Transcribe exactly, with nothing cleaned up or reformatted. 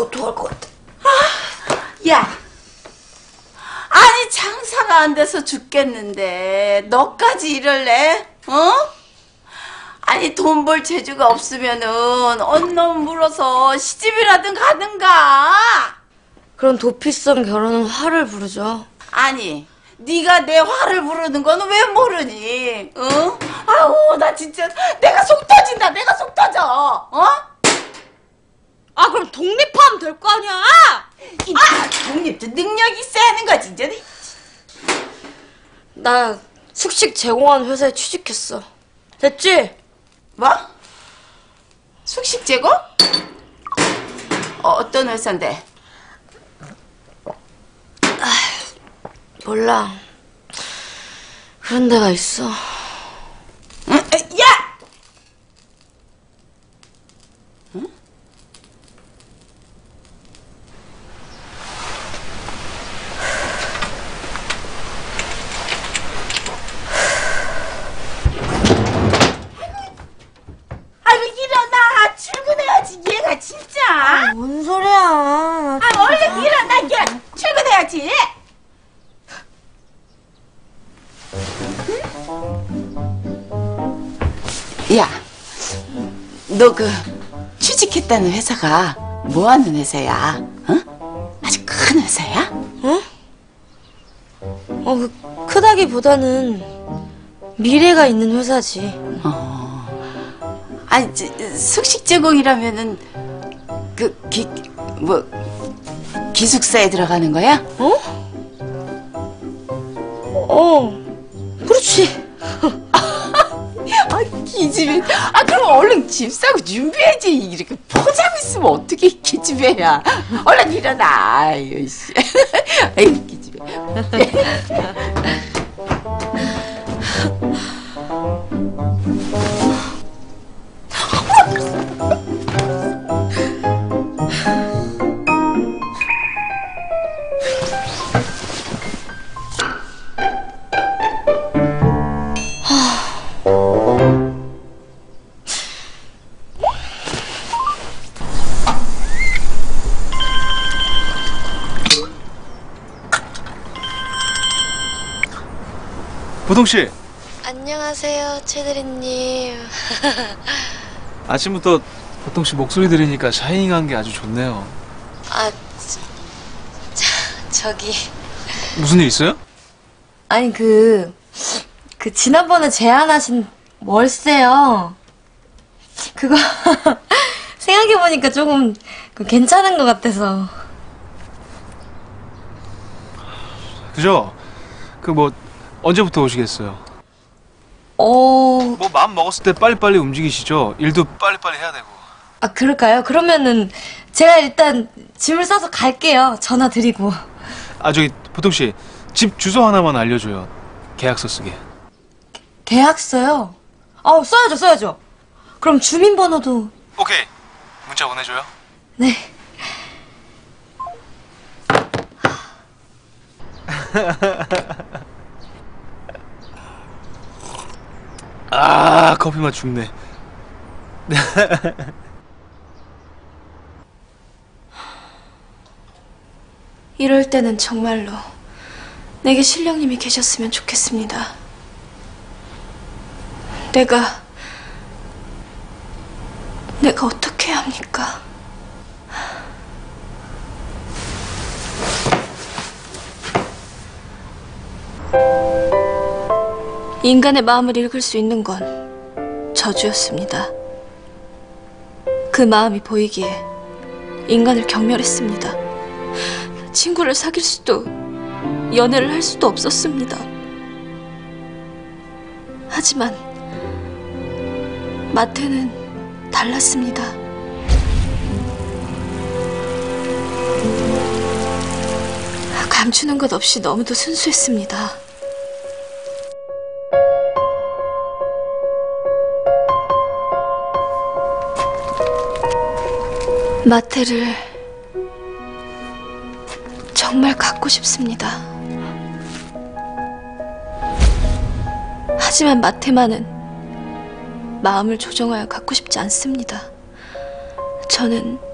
어떡할 것 같아. 아, 야, 아니 장사가 안 돼서 죽겠는데 너까지 이럴래? 어? 아니 돈 벌 재주가 없으면은 언놈 물어서 시집이라든 가든가. 그런 도피성 결혼은 화를 부르죠. 아니 네가 내 화를 부르는 거는 왜 모르니? 어? 아우 나 진짜 내가 속 터진다. 내가 속 터져. 어? 아 그럼 독립하면 될 거 아니야? 이 아, 독립도 능력 있어야 하는 거지 진짜. 나 숙식 제공하는 회사에 취직했어. 됐지? 뭐? 숙식 제공? 어, 어떤 회사인데? 몰라. 그런 데가 있어. 응? 야! 응? 아이고 일어나. 출근해야지 얘가 진짜. 아, 뭔 소리야. 아 얼른 일어나. 얘 출근해야지. 야, 너 그 취직했다는 회사가 뭐 하는 회사야? 어? 아주 큰 회사야? 응? 어, 그 크다기보다는 미래가 있는 회사지. 어. 아니, 저, 숙식 제공이라면은 그 기, 뭐 기숙사에 들어가는 거야? 어? 어, 그렇지. 아, 기집애. 아, 그럼 얼른 집 싸고 준비해야지. 이렇게 포장 있으면 어떻게 기집애야. 얼른 일어나. 아유, 씨. 아유, 기집애. 보동씨! 안녕하세요, 최대리님. 아침부터 보동씨 목소리 들으니까 샤이닝한 게 아주 좋네요. 아, 저, 저기. 무슨 일 있어요? 아니, 그, 그, 지난번에 제안하신 월세요. 그거, 생각해보니까 조금 그 괜찮은 것 같아서. 그죠? 그 뭐, 언제부터 오시겠어요? 어, 뭐 마음 먹었을 때 빨리빨리 움직이시죠? 일도 빨리빨리 해야 되고. 아, 그럴까요? 그러면은 제가 일단 짐을 싸서 갈게요. 전화 드리고. 아 저기 보동씨 집 주소 하나만 알려줘요. 계약서 쓰게. 계약서요? 아, 써야죠, 써야죠. 그럼 주민번호도. 오케이. 문자 보내줘요. 네. 아 커피 맛 죽네. 이럴 때는 정말로 내게 신령님이 계셨으면 좋겠습니다. 내가 내가 어떻게 해야 합니까? 인간의 마음을 읽을 수 있는 건 저주였습니다. 그 마음이 보이기에 인간을 경멸했습니다. 친구를 사귈 수도 연애를 할 수도 없었습니다. 하지만 마태는 달랐습니다. 감추는 것 없이 너무도 순수했습니다. 마태를 정말 갖고 싶습니다. 하지만 마태만은 마음을 조정하여 갖고 싶지 않습니다. 저는